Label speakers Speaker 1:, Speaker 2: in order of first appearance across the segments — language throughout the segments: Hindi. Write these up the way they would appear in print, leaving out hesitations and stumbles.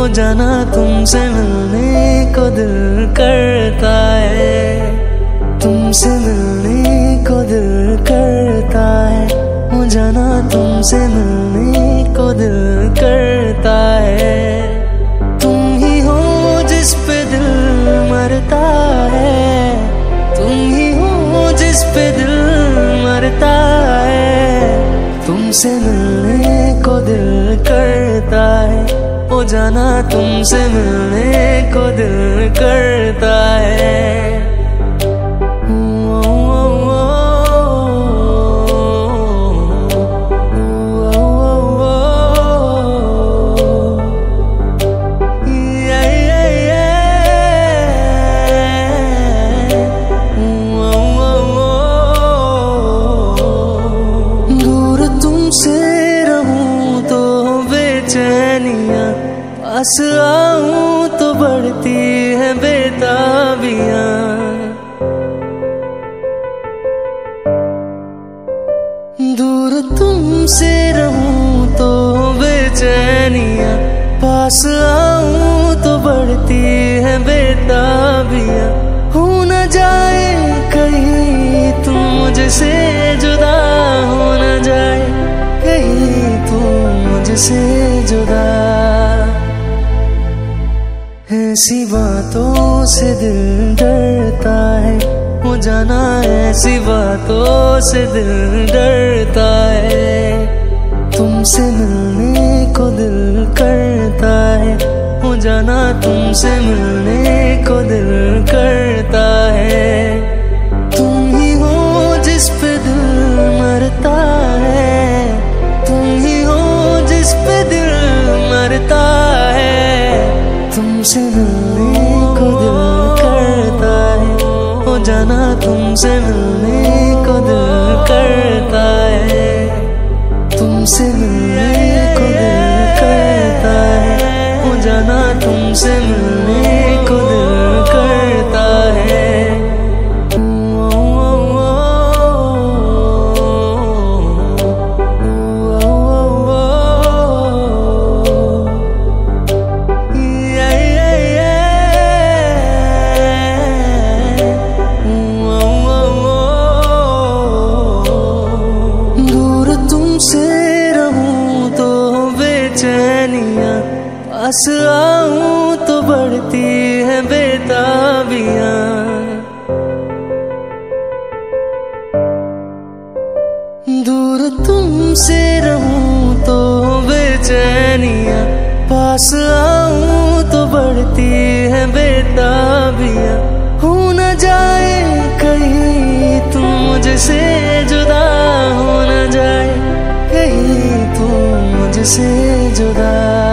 Speaker 1: हो जाना तुमसे मिलने को दिल करता है, तुमसे मिलने को दिल करता है, हो जाना तुमसे मिलने को दिल करता है। तुम ही हो जिस पे दिल मरता है, तुम ही हो जिस पे दिल मरता है, तुमसे मिलने को दिल करता है, हो जाना तुमसे मिलने को दिल करता है। दूर तुमसे रहूं तो बेचैनियां, पास आऊं तो बढ़ती है बेताबियां। दूर तुमसे रहूं तो बेचैनियां, पास आऊं तो बढ़ती है बेताबियां। हो न जाए कहीं तुम मुझसे जुदा, हो न जाए कहीं तुम मुझसे जुदा। ऐसी बातों से दिल डरता है, हो जाना ऐसी बातों से दिल डरता है। तुमसे मिलने को दिल करता है, हो जाना तुमसे मिलने को दिल करता है। तुम ही हो जिस पे दिल मरता है, तुम ही हो जिस पे दिल मरता है, तुमसे मिलने को दिल करता है, हो जाना तुमसे मिलने को दिल करता है। तुमसे मिलने को दिल करता है, हो जाना तुमसे मिलने को दिल करता है। पास आऊं तो बढ़ती है बेताबियां। दूर तुमसे रहूं तो बेचैनियां, पास आऊं तो बढ़ती है बेताबियां। हो न जाए कहीं तुम मुझसे जुदा, हो न जाए कहीं तुम मुझसे जुदा।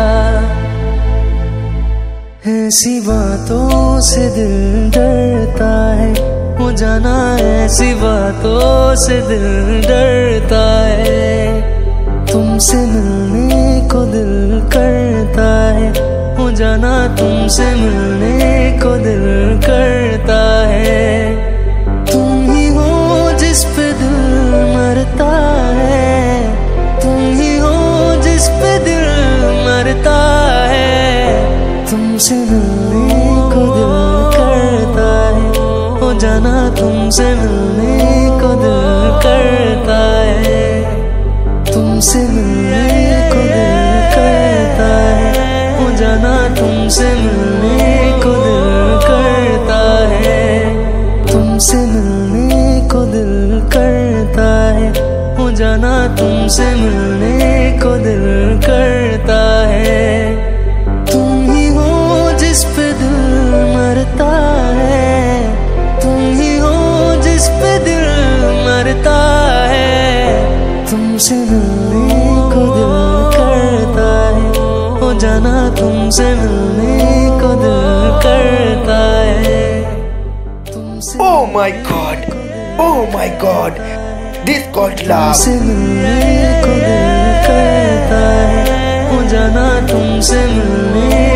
Speaker 1: ऐसी बातों से दिल डरता है, हो जाना ऐसी बातों से दिल डरता है। तुमसे मिलने को दिल करता है, हो जाना तुमसे मिलने को दिल करता है। तुम ही हो जिस पे दिल मरता है, तुम ही हो जिस पे दिल मरता है, तुमसे मिलने को दिल करता है, हो जाना तुमसे मिलने को दिल करता है। तुमसे मिलने को दिल करता है, हो जाना तुमसे मिलने को दिल करता है। तुमसे मिलने को दिल करता है, हो जाना तुमसे मिलने को दिल करता है। तुम ही हो जिस पे दिल मरता है, तुम ही हो जिस पे दिल मरता है, तुमसे मिलने को दिल करता है, हो जाना तुमसे मिलने को दिल करता है।
Speaker 2: Oh my God, oh my God, this called love.
Speaker 1: तुमसे मिलने को दिल करता है, हो जाना तुमसे मिलने